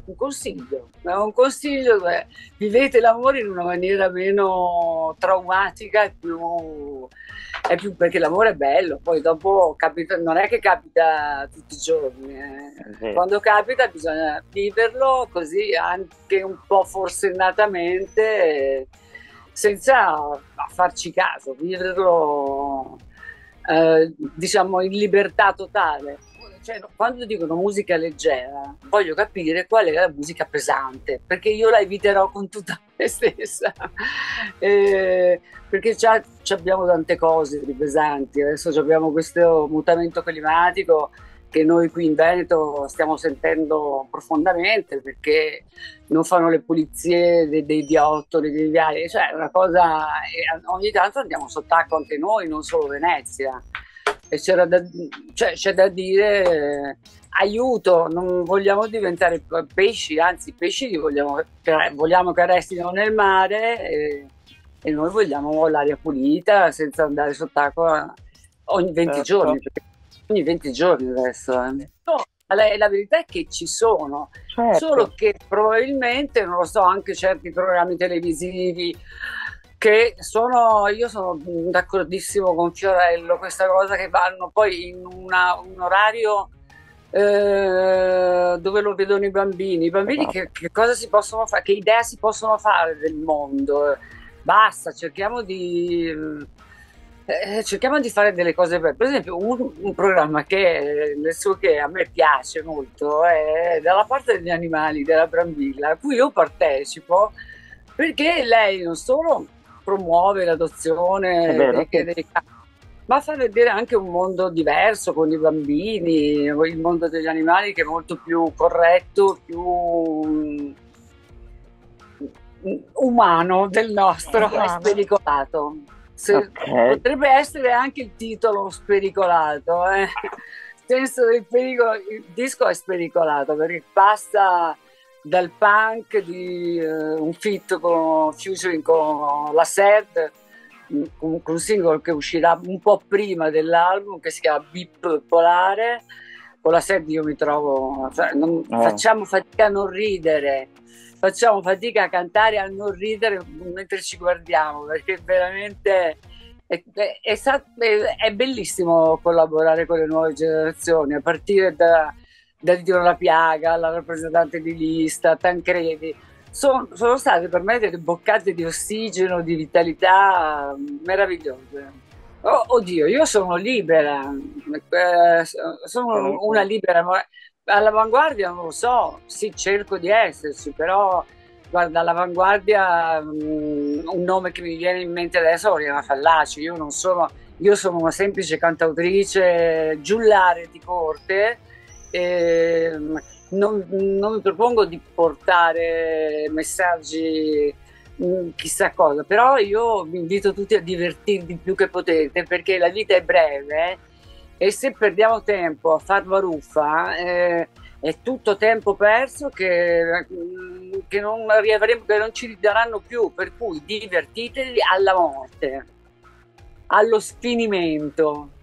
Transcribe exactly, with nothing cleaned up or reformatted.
un consiglio, è un consiglio, beh, vivete l'amore in una maniera meno traumatica e più, è più perché l'amore è bello, poi dopo capita, non è che capita tutti i giorni, eh. È vero. Quando capita bisogna viverlo così anche un po' forsennatamente, eh, senza farci caso, viverlo eh, diciamo in libertà totale. Cioè, no, quando dicono musica leggera, voglio capire qual è la musica pesante, perché io la eviterò con tutta me stessa. Eh, perché già ci abbiamo tante cose di pesanti, adesso abbiamo questo mutamento climatico che noi qui in Veneto stiamo sentendo profondamente perché non fanno le pulizie dei, dei viottoli, dei viali, cioè è una cosa, e ogni tanto andiamo sott'acqua anche noi, non solo Venezia. E c'era da, cioè, c'è da dire eh, aiuto, non vogliamo diventare pesci, anzi i pesci li vogliamo, vogliamo che restino nel mare e, e noi vogliamo l'aria pulita senza andare sott'acqua ogni venti Certo, giorni, perché ogni venti giorni adesso. Eh. No, la, la verità è che ci sono, solo certo. che probabilmente, non lo so, anche certi programmi televisivi che sono, io sono d'accordissimo con Fiorello, questa cosa che vanno poi in una- un orario eh, dove lo vedono i bambini. I bambini Esatto. che, che cosa si possono fare, che idea si possono fare del mondo? Basta, cerchiamo di, eh, cerchiamo di fare delle cose belle. Per esempio, un, un programma che, nel suo che a me piace molto è Dalla parte degli animali della Brambilla, a cui io partecipo perché lei non solo promuove È l'adozione vero, dei, sì. dei cani, ma fa vedere anche un mondo diverso con i bambini, il mondo degli animali che è molto più corretto, più mm, umano del nostro, è Umano. spericolato. Se- Ok. potrebbe essere anche il titolo spericolato, eh. Il senso del pericolo, il disco è spericolato perché passa dal punk di eh, un feat con featuring con la Sad, con, con un singolo che uscirà un po' prima dell'album che si chiama Bip Polare. Con la Sad io mi trovo, cioè, non- Eh, facciamo fatica a non ridere, facciamo fatica a cantare e a non ridere mentre ci guardiamo perché veramente è, è- è sta- è- è bellissimo collaborare con le nuove generazioni, a partire da, da Dino La Piaga, la rappresentante di lista, Tancredi. Son- sono state per me delle boccate di ossigeno, di vitalità mm, meravigliose. Oh, oddio, io sono libera, eh, sono una comunque, libera, ma all'avanguardia non lo so, sì, cerco di esserci, però guarda, all'avanguardia mh, un nome che mi viene in mente adesso è Oriana Fallaci, io non sono, io sono una semplice cantautrice giullare di corte e non, non mi propongo di portare messaggi mh, chissà cosa, però io vi invito tutti a divertirvi più che potete perché la vita è breve e se perdiamo tempo a far baruffa eh, è tutto tempo perso che, mm, che non riavremo, che non ci ridaranno più, per cui divertitevi alla morte, allo sfinimento.